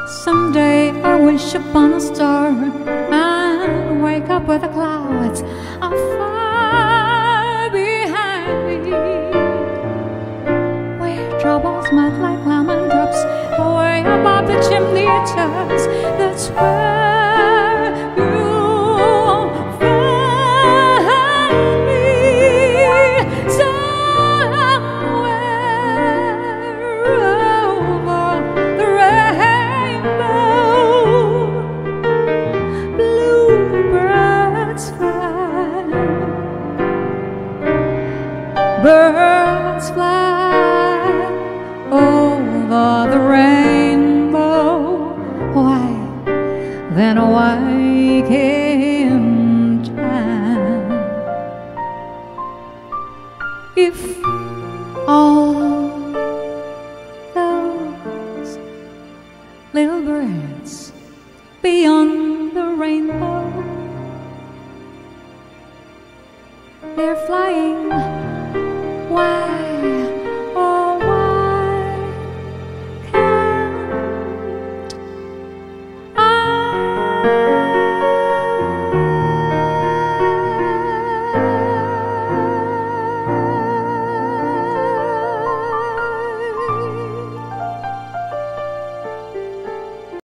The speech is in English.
Someday I wish upon a star and wake up where the clouds are far behind me, where troubles melt like lemon drops way above the chimney tops. That's where you'll find me, somewhere over the rainbow. Bluebirds fly, birds fly over the rainbow. Why, then wake in time. If all those little birds beyond the rainbow, they're flying